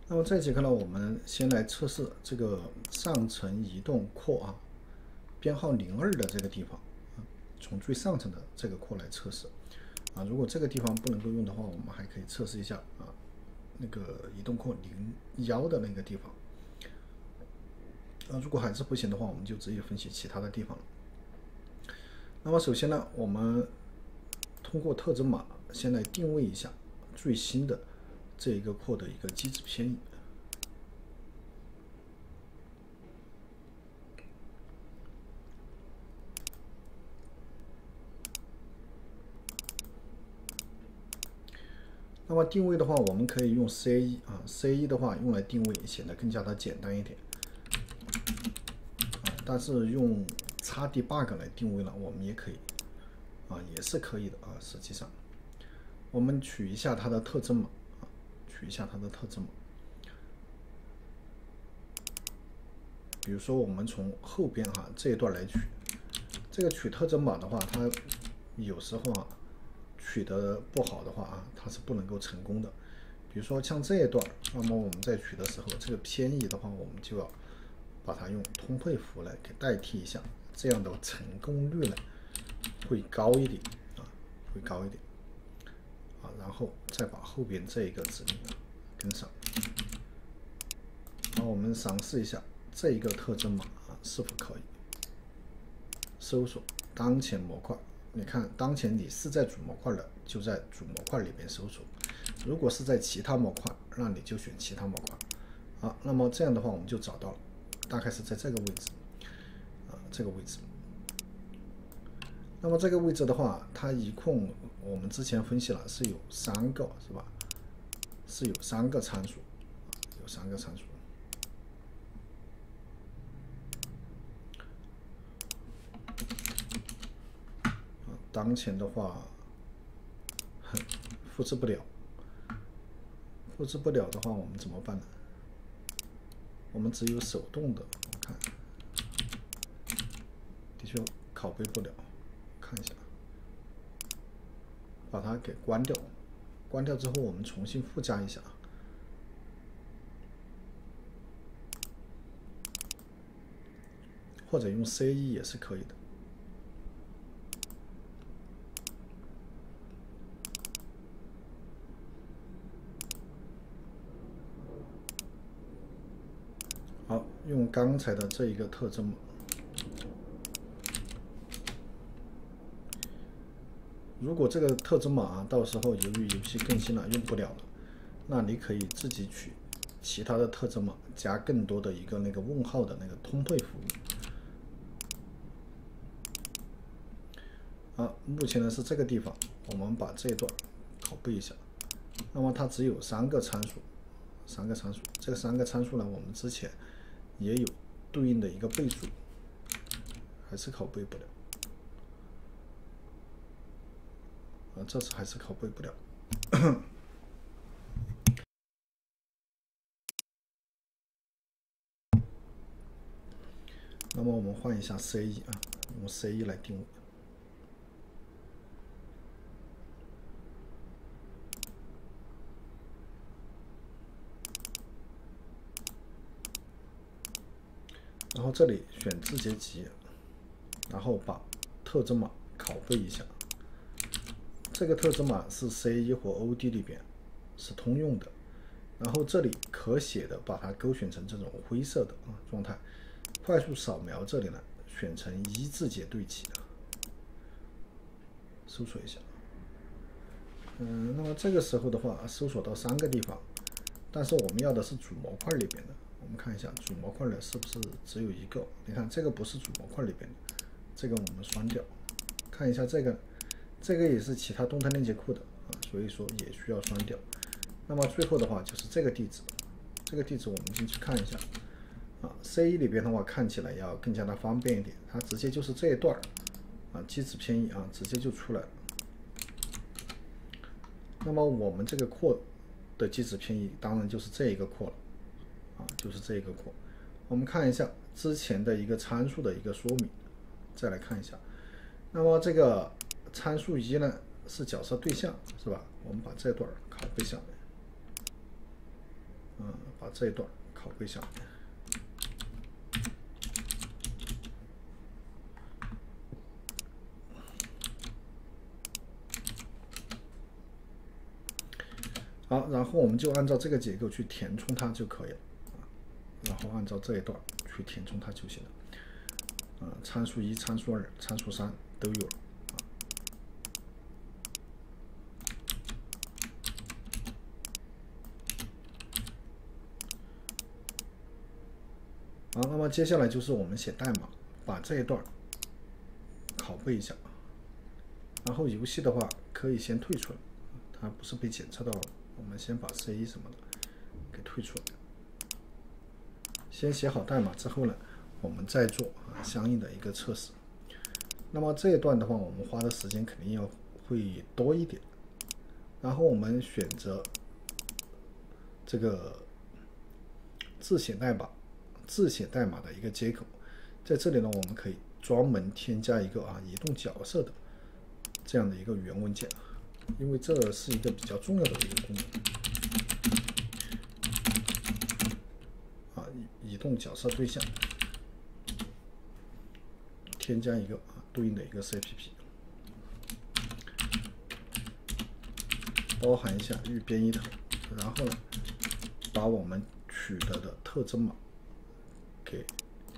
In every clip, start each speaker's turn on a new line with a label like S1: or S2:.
S1: 那么这节课呢，我们先来测试这个上层移动括编号02的这个地方，从最上层的这个括来测试如果这个地方不能够用的话，我们还可以测试一下那个移动括01的那个地方。如果还是不行的话，我们就直接分析其他的地方了。那么首先呢，我们通过特征码先来定位一下最新的这一个括的一个机制偏移。那么定位的话，我们可以用 C1 的话用来定位显得更加的简单一点但是用 Xdebug 来定位呢，我们也可以也是可以的实际上，我们取一下它的特征码比如说我们从后边这一段来取，这个取特征码的话，它有时候取得不好的话它是不能够成功的。比如说像这一段，那么我们在取的时候，这个偏移的话，我们就要把它用通配符来给代替一下，这样的成功率呢会高一点然后再把后边这一个指令跟上。然后我们尝试一下这一个特征码是否可以搜索当前模块。你看，当前你是在主模块的，就在主模块里面搜索；如果是在其他模块，那你就选其他模块。那么这样的话，我们就找到了，大概是在这个位置，这个位置。那么这个位置的话，它一共我们之前分析了是有3个，是吧？是有3个参数，当前的话复制不了的话，我们怎么办呢？我们只有手动的，我看的确拷贝不了，看一下，把它给关掉。关掉之后，我们重新附加一下，或者用 C1 也是可以的。好，用刚才的这一个特征码。如果这个特征码到时候由于游戏更新了用不了了，那你可以自己取其他的特征码，加更多的一个那个问号的那个通配符。目前呢是这个地方，我们把这一段拷贝一下。那么它只有3个参数，这个3个参数呢，我们之前也有对应的一个备注，还是拷贝不了。这次还是拷贝不了。那么我们换一下 C1 用 C1 来定位。然后这里选字节集，然后把特征码拷贝一下。这个特征码是 C1 或 OD 里边是通用的。然后这里可写的把它勾选成这种灰色的状态。快速扫描这里呢，选成一字节对齐搜索一下。那么这个时候的话，搜索到3个地方，但是我们要的是主模块里边的。我们看一下主模块的是不是只有1个？你看这个不是主模块里边的，这个我们删掉。看一下这个也是其他动态链接库的所以说也需要删掉。那么最后的话就是这个地址，我们进去看一下C1 里边的话看起来要更加的方便一点，它直接就是这一段机制偏移直接就出来了。那么我们这个括的机制偏移当然就是这一个括了就是这一个括。我们看一下之前的一个参数的一个说明，再来看一下。那么这个参数1呢是角色对象，是吧？我们把这段拷贝下来。 把这一段拷贝下来。好，然后我们就按照这个结构去填充它就可以了，然后按照这一段去填充它就行了。参数1、参数2、参数3都有了。好，那么接下来就是我们写代码，把这一段拷贝一下，然后游戏的话可以先退出来，它不是被检测到了，我们先把 C 什么的给退出来。先写好代码之后呢，我们再做相应的一个测试。那么这一段的话，我们花的时间肯定会多一点。然后我们选择这个自写代码的一个接口，在这里呢，我们可以专门添加一个移动角色的这样的一个原文件，因为这是一个比较重要的一个功能。移动角色对象，添加一个对应的一个 CPP， 包含一下预编译头，然后呢，把我们取得的特征码给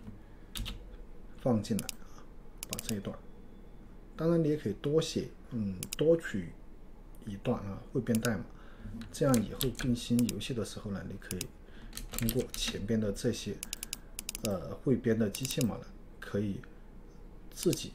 S1: 放进来，把这一段。当然你也可以多写，多取一段汇编代码，这样以后更新游戏的时候呢，你可以通过前边的这些汇编的机器码呢，可以自己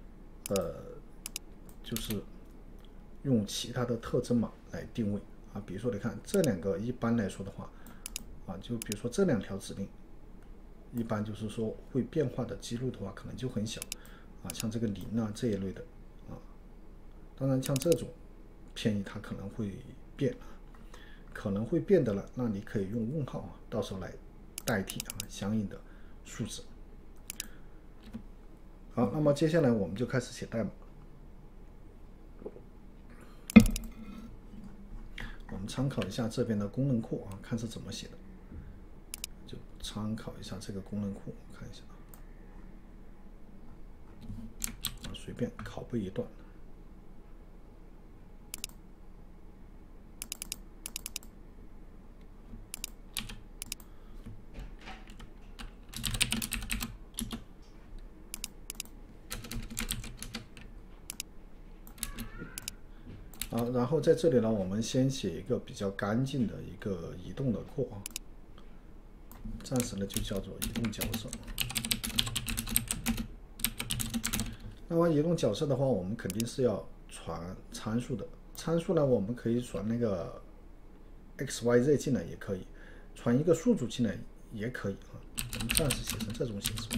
S1: 就是用其他的特征码来定位比如说你看这两个一般来说的话就比如说这2条指令，一般就是说会变化的几率的话可能就很小像这个0这一类的当然像这种偏移它可能会变的了，那你可以用问号到时候来代替相应的数字。好，那么接下来我们就开始写代码。我们参考一下这边的功能库看是怎么写的，就参考一下这个功能库看一下随便拷贝一段。然后在这里呢，我们先写一个比较干净的一个移动的括暂时呢就叫做移动角色。那么移动角色的话，我们肯定是要传参数的。参数呢，我们可以传那个 XYZ 进来也可以，传一个数组进来也可以我们暂时写成这种形式。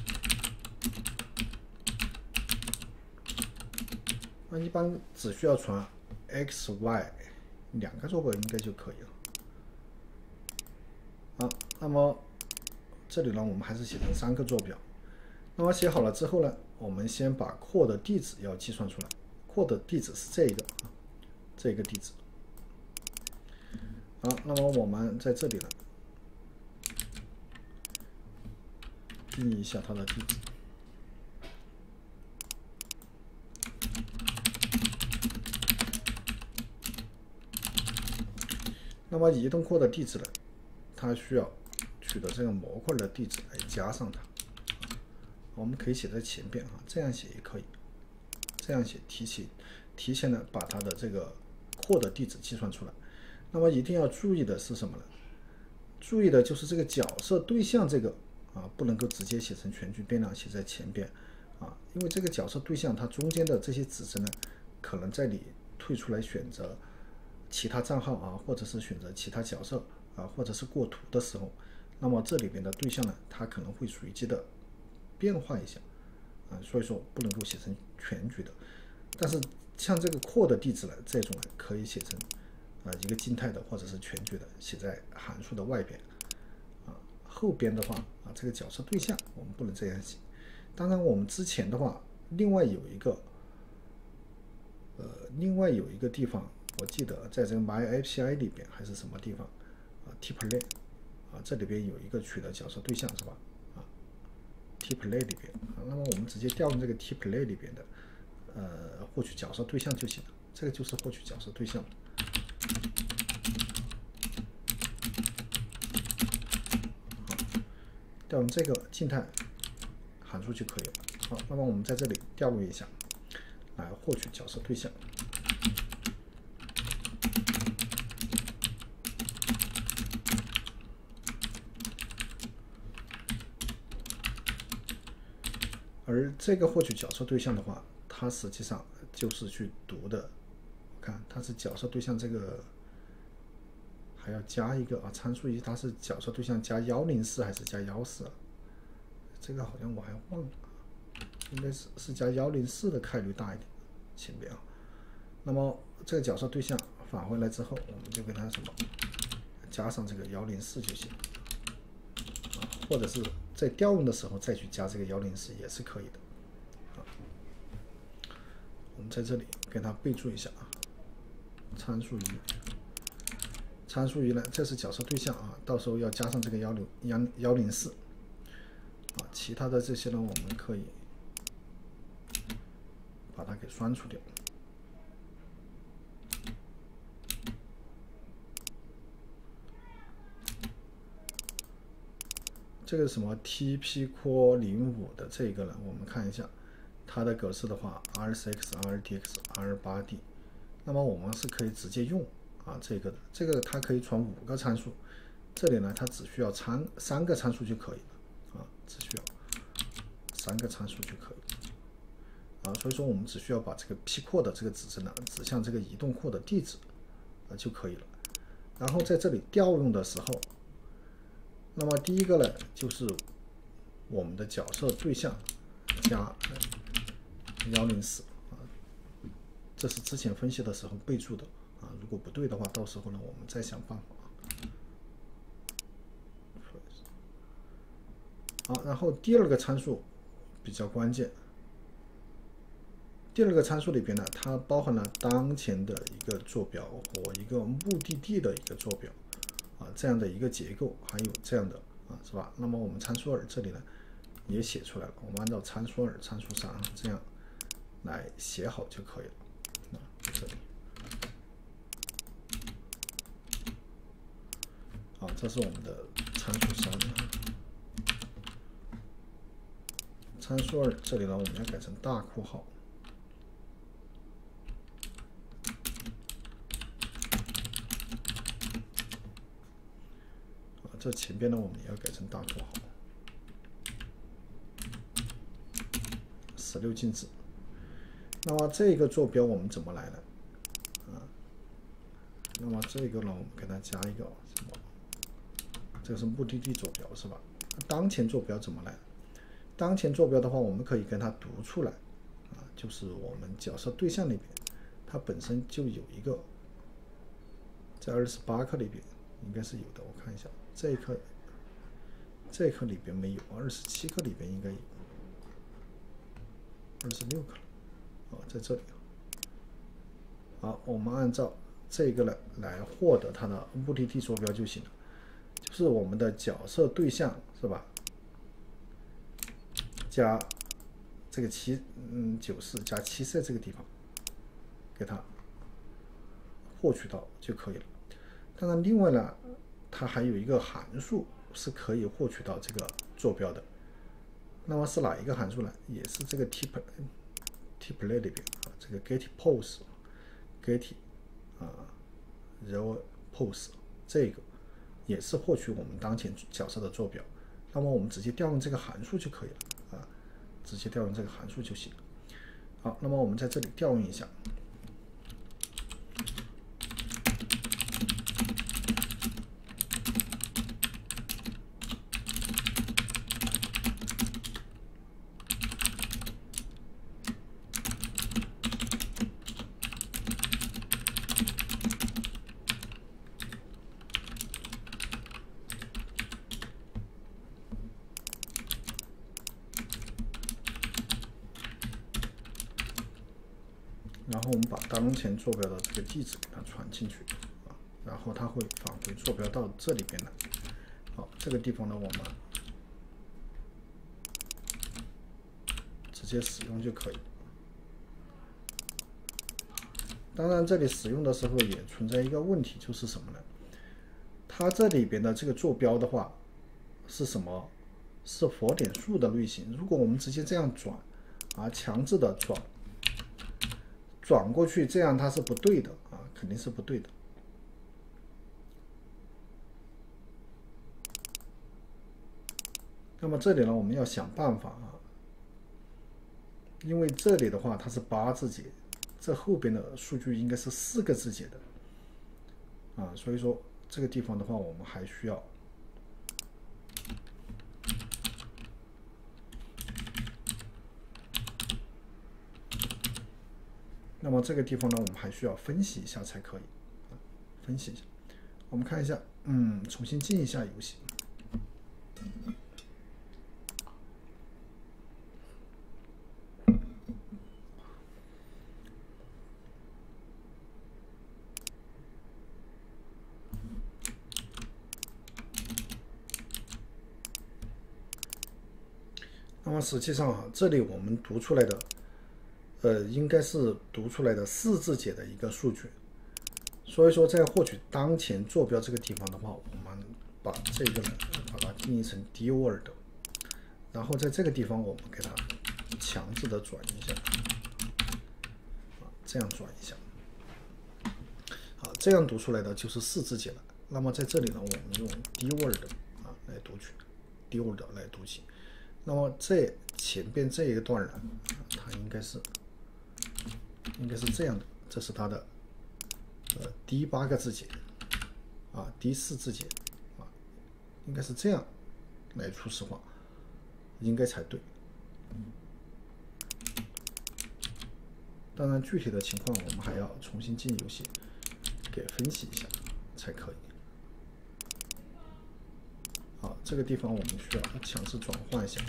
S1: 那一般只需要传 XY 2个坐标应该就可以了。那么这里呢，我们还是写成3个坐标。那么写好了之后呢，我们先把括的地址要计算出来。括的地址是这个地址。那么我们在这里呢，定义一下它的地址。那么移动括的地址呢，它需要取得这个模块的地址来加上它。我们可以写在前边这样写也可以，这样写提前的把它的这个括的地址计算出来。那么一定要注意的是什么呢？注意的就是这个角色对象这个不能够直接写成全局变量写在前边因为这个角色对象它中间的这些指针呢，可能在你退出来选择其他账号或者是选择其他角色或者是过图的时候，那么这里面的对象呢，它可能会随机的变化一下所以说不能够写成全局的。但是像这个括的地址呢，这种可以写成一个静态的或者是全局的，写在函数的外边后边的话这个角色对象我们不能这样写。当然我们之前的话另外有一个地方，我记得在这个 myAPI 里边还是什么地方 tplay 啊，这里边有一个取的角色对象是吧？啊 tplay 里边啊，那么我们直接调用这个 tplay 里边的获取角色对象就行了，这个就是获取角色对象。调用这个静态函数就可以了。好，那么我们在这里调用一下，来获取角色对象。而这个获取角色对象的话，它实际上就是去读的。看，它是角色对象这个还要加一个参数一，它是角色对象加104还是加14啊？这个好像我还忘了，应该是加104的概率大一点，前面啊。那么这个角色对象返回来之后，我们就给它什么加上这个104就行，或者是在调用的时候再去加这个104也是可以的。我们在这里给它备注一下啊，参数一。参数一呢，这是角色对象啊，到时候要加上这个104啊，其他的这些呢，我们可以把它给删除掉。这个什么 TP-Core05的这个呢，我们看一下它的格式的话 ，RSX、RTX、R8D， 那么我们是可以直接用啊这个的，这个它可以传5个参数，这里呢它只需要3个参数就可以了啊，只需要3个参数就可以了啊，所以说我们只需要把这个 P-Core 的这个指针呢指向这个移动库的地址就可以了，然后在这里调用的时候。那么第一个呢，就是我们的角色对象加104啊，这是之前分析的时候备注的啊，如果不对的话，到时候呢我们再想办法。好，然后第二个参数比较关键，第二个参数里边呢，它包含了当前的一个坐标和一个目的地的一个坐标。这样的一个结构，还有这样的是吧？那么我们参数2这里呢也写出来了，我们按照参数2、参数3这样来写好就可以了。这里，好，这是我们的参数3。参数2这里呢，我们要改成大括号。这前边呢，我们也要改成大括号，16进制。那么这个坐标我们怎么来呢？那么这个呢，我们给它加一个什么？这个是目的地坐标是吧？当前坐标怎么来？当前坐标的话，我们可以跟它读出来就是我们角色对象里边，它本身就有一个，在28克里边应该是有的，我看一下。这一颗里边没有，27克里边应该有，26克在这里。好，我们按照这个来获得它的目的地坐标就行了，就是我们的角色对象是吧？加这个94加7这个地方，给它获取到就可以了。当然，另外呢。它还有一个函数是可以获取到这个坐标的，那么是哪一个函数呢？也是这个 tplay 里边这个 getPose RewPose 这个也是获取我们当前角色的坐标。那么我们直接调用这个函数就可以了直接调用这个函数就行了。好，那么我们在这里调用一下。然后我们把当前坐标的这个地址给它传进去然后它会返回坐标到这里边来。好，这个地方呢，我们直接使用就可以。当然，这里使用的时候也存在一个问题，就是什么呢？它这里边的这个坐标的话是什么？是佛点数的类型。如果我们直接这样转，强制的转过去，这样它是不对的肯定是不对的。那么这里呢，我们要想办法因为这里的话它是8字节，这后边的数据应该是4个字节的所以说这个地方的话，我们还需要那么这个地方呢，我们还需要分析一下才可以分析一下。我们看一下，重新进一下游戏。那么实际上这里我们读出来的，应该是读出来的4字节的一个数据。所以说，在获取当前坐标这个地方的话，我们把这个呢，把它定义成 dword， 然后在这个地方我们给它强制的转一下，这样转一下，好，这样读出来的就是4字节了。那么在这里呢，我们用 dword 来读取 dword 来读取。那么这前边这一段呢，它应该是这样的，这是它的第8个字节第4字节应该是这样来初始化，应该才对。当然，具体的情况我们还要重新进游戏给分析一下才可以。好，这个地方我们需要强制转换一下。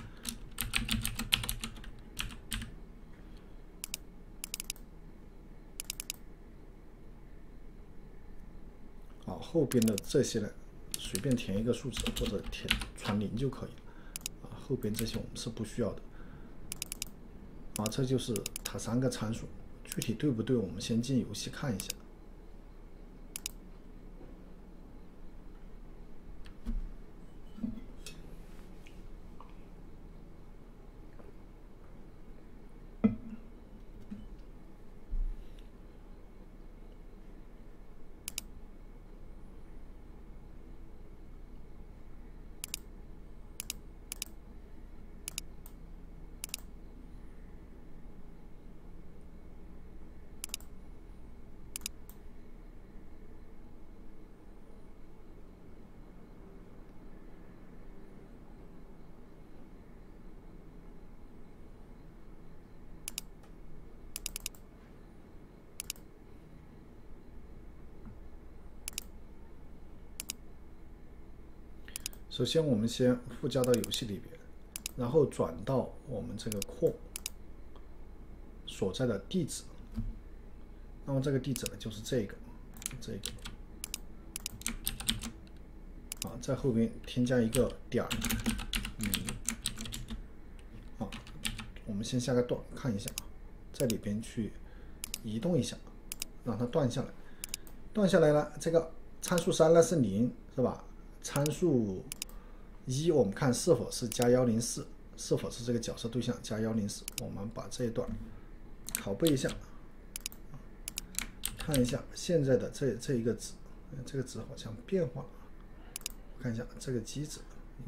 S1: 好，后边的这些呢，随便填一个数字或者传0就可以了后边这些我们是不需要的这就是它3个参数，具体对不对，我们先进游戏看一下。首先，我们先附加到游戏里边，然后转到我们这个core所在的地址。那么这个地址呢，就是这个，在后边添加一个点我们先下个段看一下在里边去移动一下，让它断下来。断下来了，这个参数3呢是0，是吧？参数1我们看是否是加104，是否是这个角色对象加104。我们把这一段拷贝一下，看一下现在的这一个值，这个值好像变化了。看一下这个机制，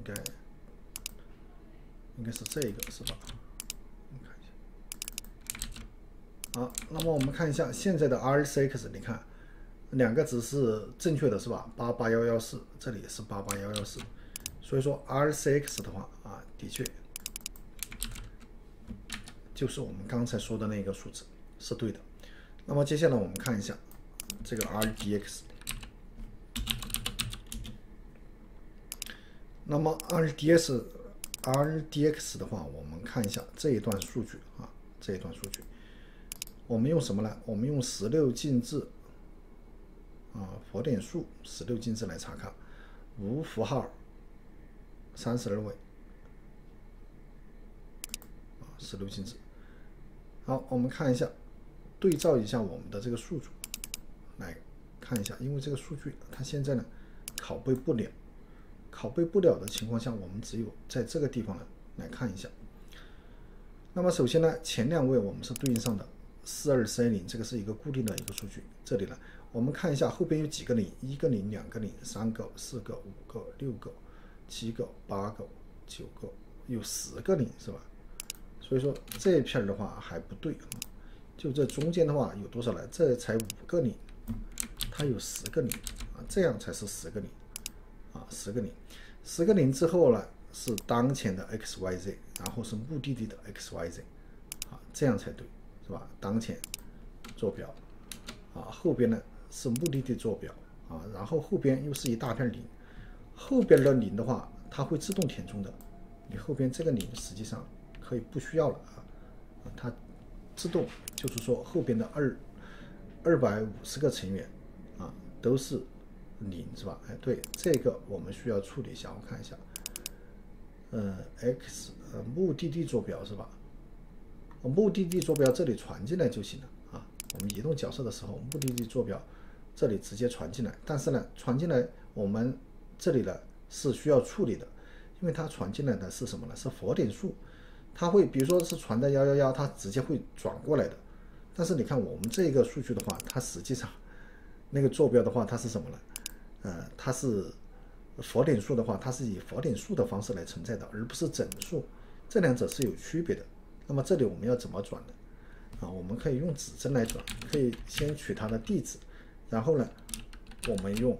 S1: 应该是这个，是吧？我们看一下。好，那么我们看一下现在的 RCX， 你看2个值是正确的，是吧？88114，这里也是88114。所以说 RCX 的话的确就是我们刚才说的那个数字是对的。那么接下来我们看一下这个 RDX。那么 RDX 的话，我们看一下这一段数据我们用什么呢？我们用16进制佛点数16进制来查看，无符号32位16进制。好，我们看一下，对照一下我们的这个数组来看一下，因为这个数据它现在呢拷贝不了，拷贝不了的情况下，我们只有在这个地方呢来看一下。那么首先呢，前2位我们是对应上的4230，这个是一个固定的一个数据。这里呢，我们看一下后边有几个零，1个零、2个零、3个、4个、5个、6个、7个、8个、9个，有10个零，是吧？所以说这一片的话还不对，就这中间的话有多少呢？这才5个零，它有10个零这样才是10个零10个零，10个零之后呢是当前的 XYZ， 然后是目的地的 XYZ， 这样才对，是吧？当前坐标后边呢是目的地坐标然后后边又是一大片零，后边的零的话它会自动填充的，你后边这个零实际上可以不需要了它自动就是说后边的250个成员都是零，是吧？对，这个我们需要处理一下，我看一下目的地坐标是吧？目的地坐标这里传进来就行了我们移动角色的时候，目的地坐标这里直接传进来，但是呢，传进来我们这里呢是需要处理的，因为它传进来的是什么呢？是佛点数，它会比如说是传的111，它直接会转过来的。但是你看我们这个数据的话，它实际上那个坐标的话，它是什么呢？它是佛点数的话，它是以佛点数的方式来存在的，而不是整数，这两者是有区别的。那么这里我们要怎么转呢？我们可以用指针来转，可以先取它的地址，然后呢，我们用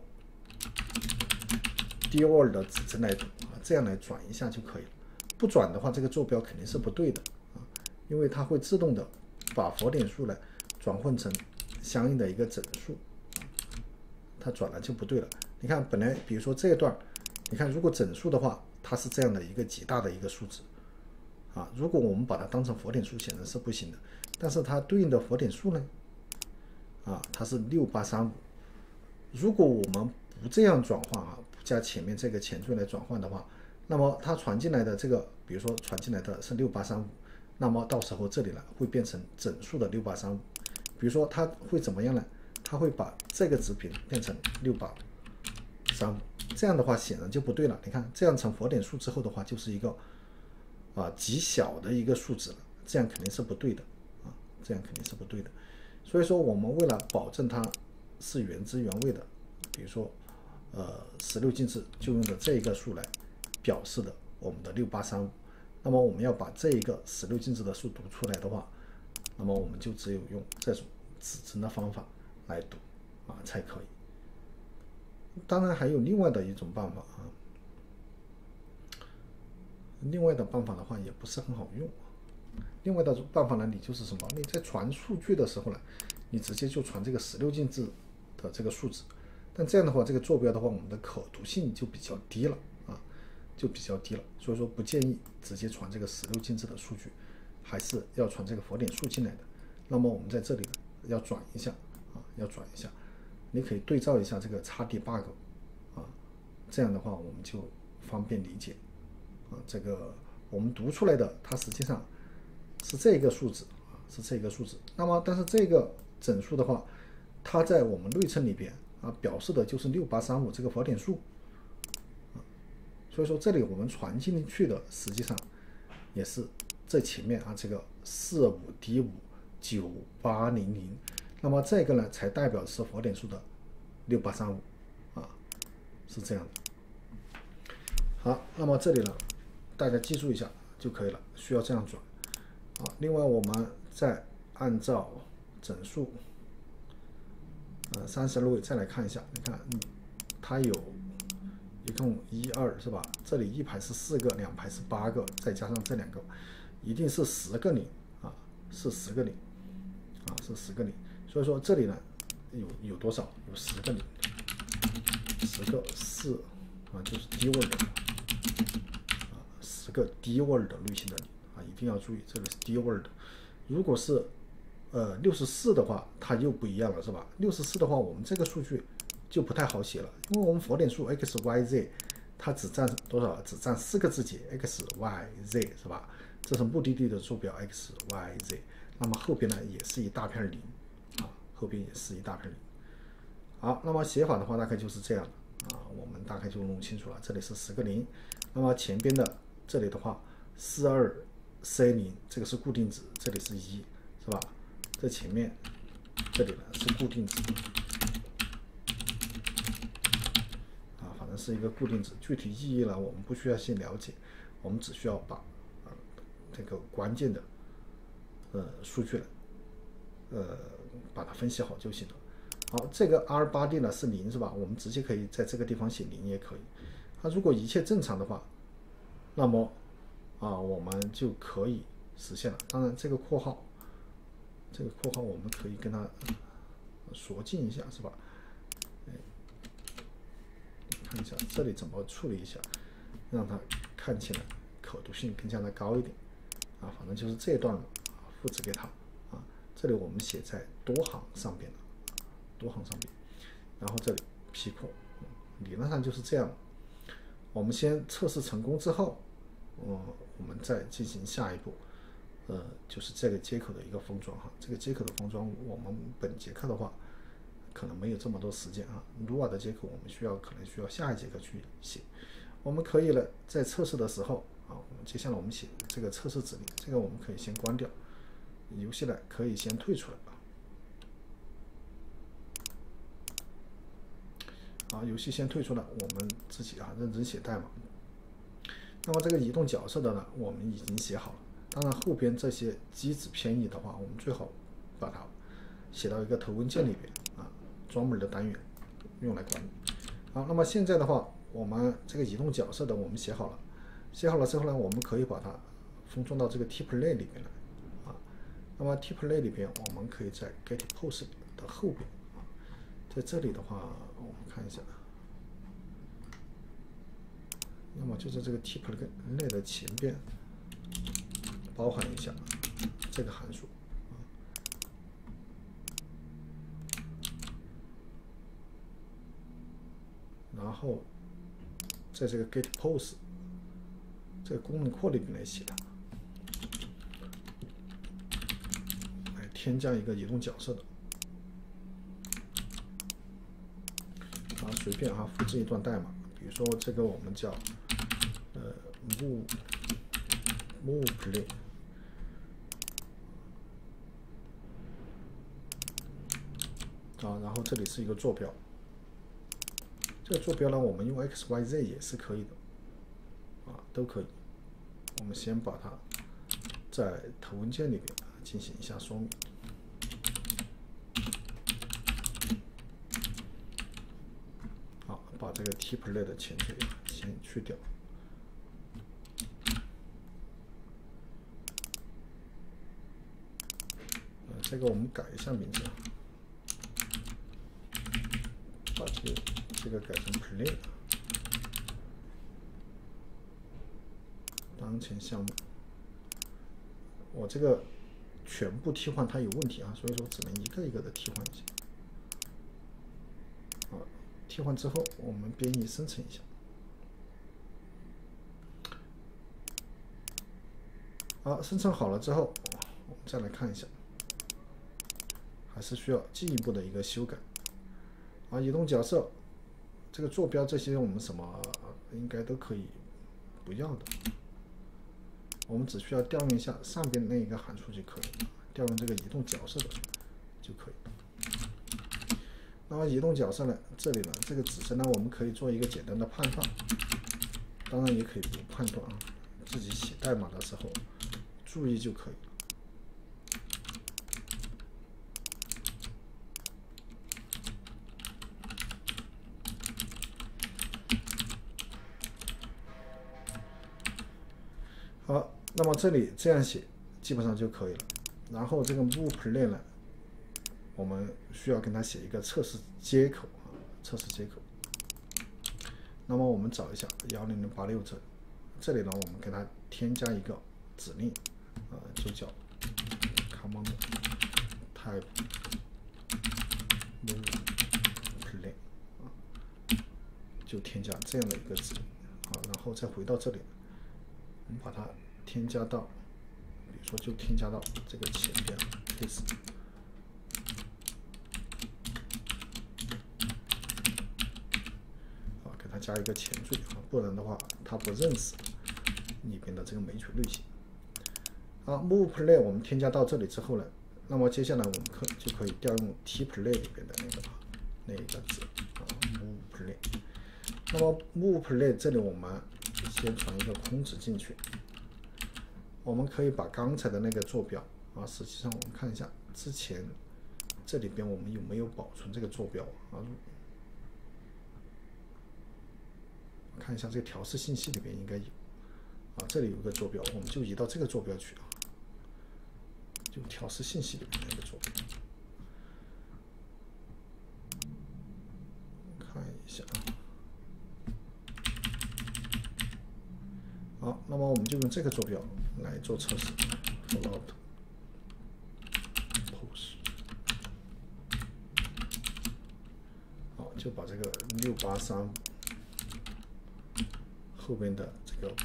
S1: dword 的指针来转这样来转一下就可以了。不转的话，这个坐标肯定是不对的因为它会自动的把佛点数呢转换成相应的一个整数，它转了就不对了。你看，本来比如说这一段，你看如果整数的话，它是这样的一个极大的一个数值如果我们把它当成佛点数，显然是不行的。但是它对应的佛点数呢它是6835。如果我们不这样转换不加前面这个前缀来转换的话，那么它传进来的这个，比如说传进来的是6835，那么到时候这里呢会变成整数的6835。比如说它会怎么样呢？它会把这个值变成6835，这样的话显然就不对了。你看这样成佛点数之后的话，就是一个极小的一个数值了，这样肯定是不对的这样肯定是不对的。所以说我们为了保证它是原汁原味的，比如说16进制就用的这一个数来表示的我们的6835。那么我们要把这一个16进制的数读出来的话，那么我们就只有用这种指针的方法来读才可以。当然还有另外的一种办法另外的办法的话也不是很好用。另外的办法呢，你就是什么？你在传数据的时候呢，你直接就传这个16进制的这个数值，但这样的话，这个坐标的话，我们的可读性就比较低了就比较低了。所以说不建议直接传这个16进制的数据，还是要传这个佛点数进来的。那么我们在这里呢，要转一下要转一下。你可以对照一下这个XDebug这样的话我们就方便理解这个我们读出来的它实际上是这个数字是这个数字。那么但是这个整数的话，它在我们内存里边表示的就是6835这个佛点数所以说这里我们传进去的实际上也是这前面这个45D59800，那么这个呢才代表是佛点数的6835是这样的。好，那么这里呢大家记住一下就可以了，需要这样转另外我们再按照整数32位再来看一下，你看它有一共1、2是吧？这里一排是4个，2排是8个，再加上这2个，一定是10个零是10个零是10个零。所以说这里呢有多少？有10个零，10个4就是 dword 10个 dword 类型的零一定要注意这个是 dword。如果是64的话，它又不一样了，是吧？64的话，我们这个数据就不太好写了，因为我们符号点数 x y z 它只占多少？只占4个字节 x y z 是吧？这是目的地的坐标 x y z， 那么后边呢也是一大片零啊，后边也是一大片零。好，那么写法的话大概就是这样的啊，我们大概就弄清楚了。这里是10个零，那么前边的这里的话42C0这个是固定值，这里是1，是吧？这前面这里呢是固定值啊，反正是一个固定值，具体意义呢我们不需要先了解，我们只需要把这个关键的数据呢把它分析好就行了。好，这个 R8D 呢是0是吧？我们直接可以在这个地方写0也可以。那如果一切正常的话，那么我们就可以实现了。当然，这个括号我们可以跟它锁进一下，是吧？看一下这里怎么处理一下，让它看起来可读性更加的高一点啊。反正就是这段复制给它啊。这里我们写在多行上边了。然后这里 P 括，理论上就是这样。我们先测试成功之后，我们再进行下一步，就是这个接口的一个封装哈。这个接口的封装，我们本节课的话可能没有这么多时间啊。Lua 的接口我们可能需要下一节课去写。我们可以了，在测试的时候接下来我们写这个测试指令，这个我们可以先关掉，游戏呢可以先退出来。游戏先退出来，我们自己认真写代码。那么这个移动角色的呢，我们已经写好了。当然后边这些机子偏移的话，我们最好把它写到一个头文件里边专门的单元用来管理。好，那么现在的话，我们这个移动角色的我们写好了，之后呢，我们可以把它封装到这个 tplay 里边来那么 tplay 里边，我们可以在 getPose 的后边在这里的话，我们看一下，那么就在这个 tplay 的前边包含一下这个函数然后在这个 getPose 这个功能括里边来写它，来添加一个移动角色的。随便复制一段代码，比如说这个我们叫move play 然后这里是一个坐标，这个坐标呢我们用 XYZ 也是可以的都可以。我们先把它在头文件里边进行一下说明。把这个 tplay 的前缀先去掉。这个我们改一下名字，把这个改成 play 当前项目。我这个全部替换它有问题所以说只能一个一个的替换一下。替换之后，我们编译生成一下。好，生成好了之后，我们再来看一下，还是需要进一步的一个修改。移动角色，这个坐标这些我们什么应该都可以不要的，我们只需要调用一下上边那一个函数就可以了，调用这个移动角色的就可以了。那么移动角色呢，这里呢这个指针呢，我们可以做一个简单的判断，当然也可以不判断自己写代码的时候注意就可以了。好，那么这里这样写基本上就可以了。然后这个 move play 呢，我们需要跟它写一个测试接口测试接口。那么我们找一下10086这里呢，我们给它添加一个指令就叫 command type move play 就添加这样的一个指令啊，然后再回到这里，我们把它添加到，比如说就添加到这个前边 case。给它加一个前缀啊，不然的话它不认识里边的这个枚举类型。move play 我们添加到这里之后呢，那么接下来我们就可以调用 t play 里边的那个字move play。那么 move play 这里我们先传一个空值进去，我们可以把刚才的那个坐标实际上我们看一下之前这里边我们有没有保存这个坐标看一下这个调试信息里边应该有这里有个坐标，我们就移到这个坐标去就调试信息里面的一个坐标。看一下好，那么我们就用这个坐标来做测试 ，float pose。好，就把这个6835后边的这个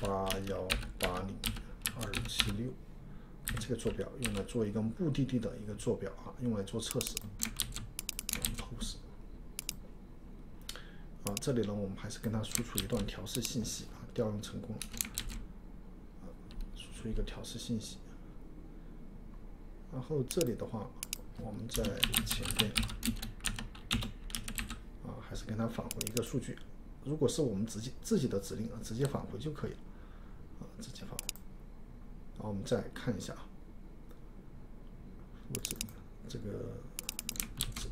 S1: 8180276这个坐标用来做一个目的地的一个坐标用来做测试。pose。这里呢，我们还是跟它输出一段调试信息调用成功了。输出一个调试信息，然后这里的话，我们在前边还是跟它返回一个数据。如果是我们自己的指令直接返回就可以了直接返回。然后我们再看一下复制这个指令。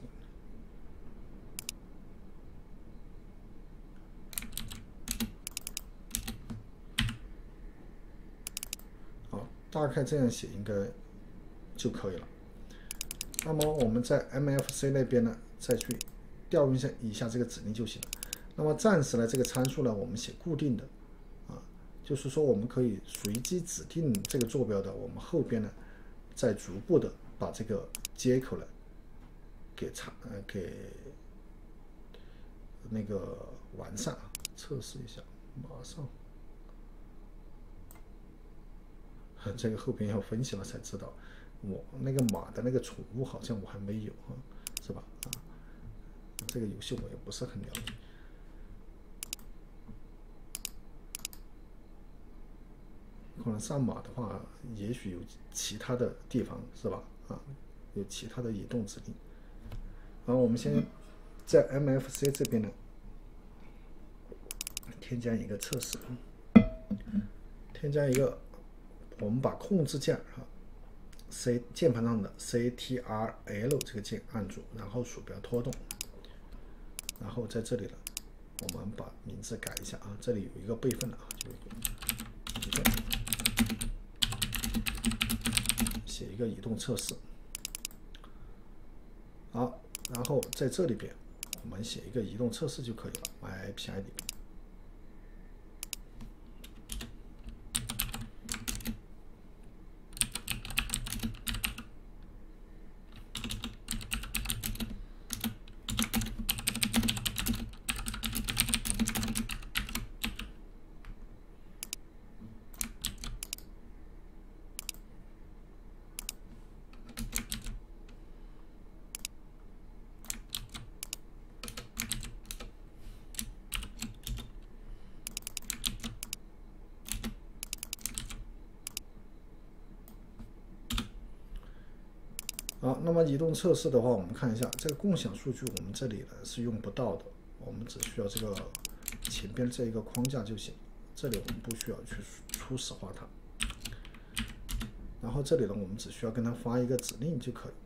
S1: 大概这样写应该就可以了。那么我们在 MFC 那边呢，再去调用一下这个指令就行了。那么暂时呢，这个参数呢，我们写固定的就是说我们可以随机指定这个坐标的，我们后边呢，再逐步的把这个接口呢给那个完善测试一下，马上。这个后边要分析了才知道，我那个马的那个宠物好像我还没有是吧？这个游戏我也不是很了解。可能上马的话，也许有其他的地方是吧？有其他的移动指令。然后我们先在 MFC 这边呢，添加一个测试，添加一个。我们把控制键C 键盘上的 CTRL 这个键按住，然后鼠标拖动，然后在这里呢，我们把名字改一下这里有一个备份的就写一个移动测试。好，然后在这里边我们写一个移动测试就可以了 ，MyAPI 里边。好，那么移动测试的话，我们看一下这个共享数据，我们这里呢是用不到的，我们只需要这个前边这一个框架就行。这里我们不需要去初始化它。然后这里呢，我们只需要跟它发一个指令就可以。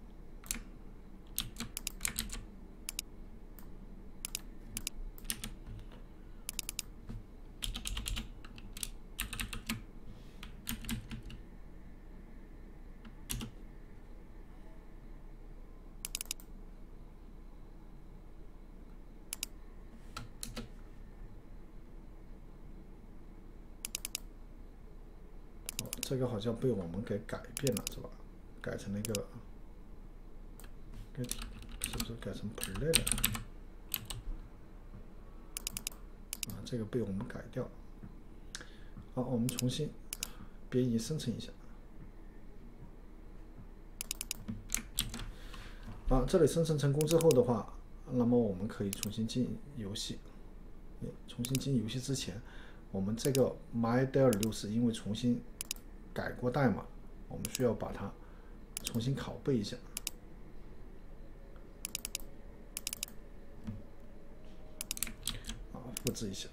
S1: 这个好像被我们给改变了，是吧？改成那个，是不是改成 play 了？ 这个被我们改掉。好，我们重新编译生成一下。好，这里生成成功之后的话，那么我们可以重新进游戏。重新进游戏之前，我们这个 myDel6是因为重新改过代码，我们需要把它重新拷贝一下。复制一下，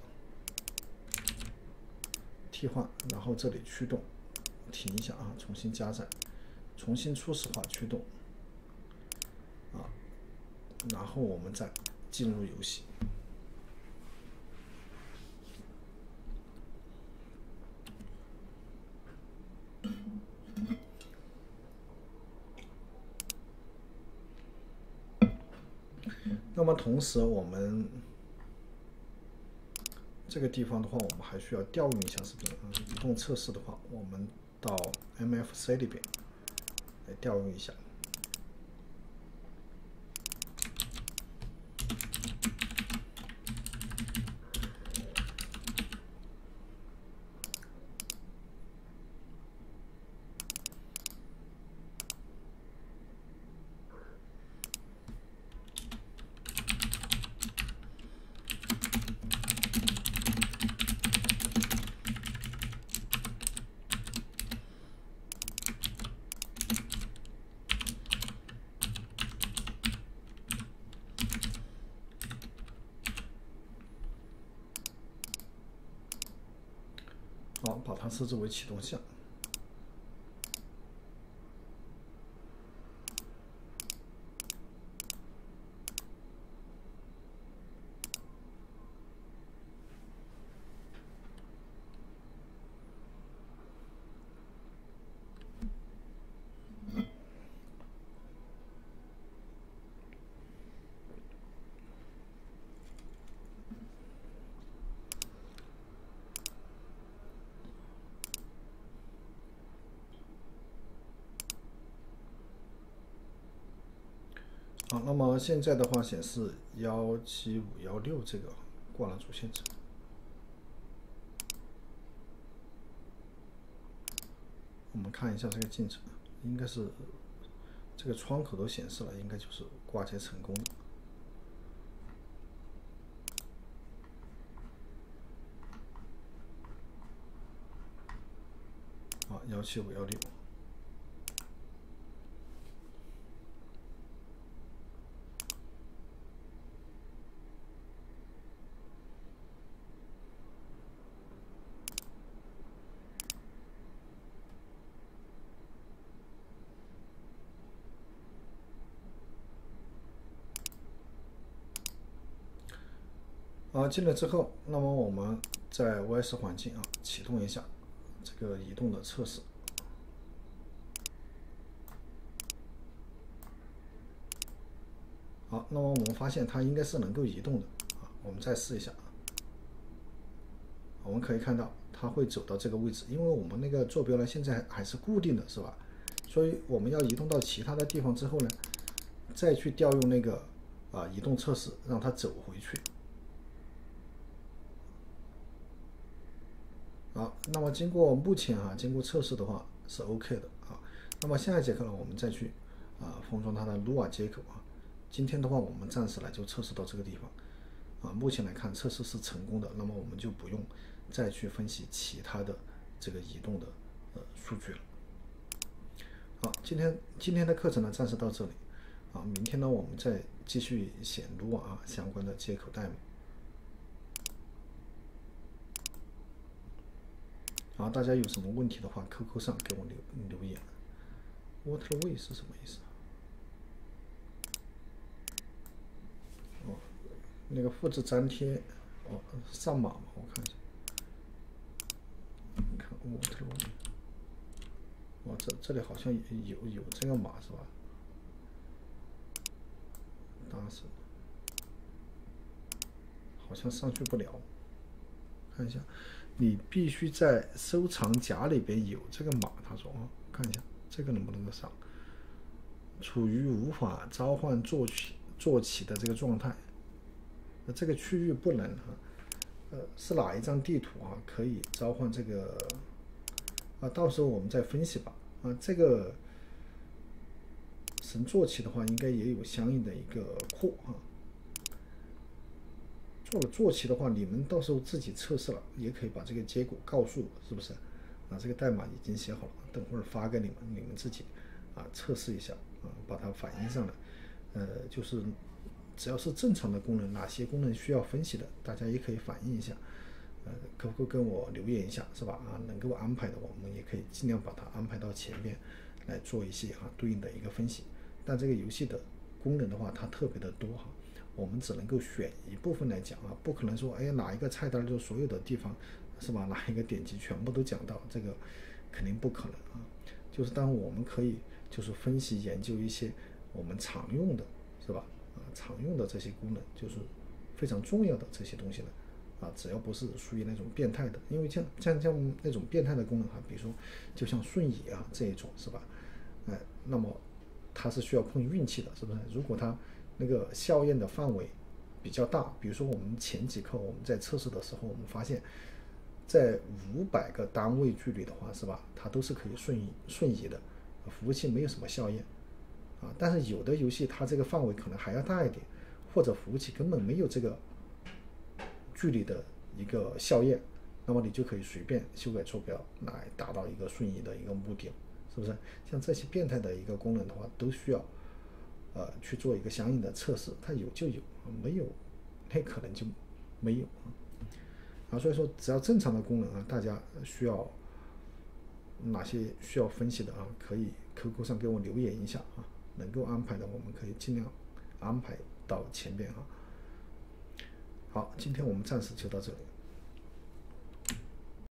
S1: 替换，然后这里驱动，停一下啊，重新加载，重新初始化驱动，然后我们再进入游戏。那么同时我们这个地方的话，我们还需要调用一下，是不是？移动测试的话，我们到 MFC 里边来调用一下。好，把它设置为启动项。好，那么现在的话显示17516这个挂了主线程。我们看一下这个进程，应该是这个窗口都显示了，应该就是挂接成功的。好，17516。进了之后，那么我们在 OS 环境启动一下这个移动的测试。好，那么我们发现它应该是能够移动的我们再试一下。我们可以看到它会走到这个位置，因为我们那个坐标呢现在还是固定的，是吧？所以我们要移动到其他的地方之后呢，再去调用那个移动测试，让它走回去。好，那么经过目前经过测试的话是 OK 的那么下一节课呢，我们再去封装它的 Lua 接口今天的话，我们暂时来就测试到这个地方目前来看测试是成功的，那么我们就不用再去分析其他的这个移动的数据了。好，今天的课程呢暂时到这里明天呢我们再继续写 Lua 相关的接口代码。好，大家有什么问题的话 ，QQ 上给我留言。Waterway 是什么意思？那个复制粘贴，上码嘛，我看一下。你看 Waterway，这里好像有这个码是吧？当时好像上去不了，看一下。你必须在收藏夹里边有这个码，他说看一下这个能不能够上。处于无法召唤坐起的这个状态，这个区域不能是哪一张地图啊可以召唤这个到时候我们再分析吧。这个神坐骑的话，应该也有相应的一个库做了坐骑的话，你们到时候自己测试了，也可以把这个结果告诉我，是不是？这个代码已经写好了，等会儿发给你们，你们自己测试一下把它反映上来。就是只要是正常的功能，哪些功能需要分析的，大家也可以反映一下。可不可以跟我留言一下，是吧？能够安排的，我们也可以尽量把它安排到前面来做一些对应的一个分析。但这个游戏的功能的话，它特别的多我们只能够选一部分来讲不可能说哪一个菜单就所有的地方，是吧？哪一个点击全部都讲到，这个肯定不可能就是当我们可以就是分析研究一些我们常用的，是吧？常用的这些功能，就是非常重要的这些东西呢。只要不是属于那种变态的，因为像那种变态的功能比如说就像瞬移这一种，是吧？那么它是需要碰运气的，是不是？如果它那个效验的范围比较大，比如说我们前几课我们在测试的时候，我们发现，在500个单位距离的话，是吧？它都是可以瞬移的，服务器没有什么效验但是有的游戏它这个范围可能还要大一点，或者服务器根本没有这个距离的一个效验，那么你就可以随便修改坐标来达到一个瞬移的一个目的，是不是？像这些变态的一个功能的话，都需要去做一个相应的测试，它有就有，没有那可能就没有所以说只要正常的功能大家需要哪些需要分析的可以 QQ 上给我留言一下能够安排的我们可以尽量安排到前边好，今天我们暂时就到这里。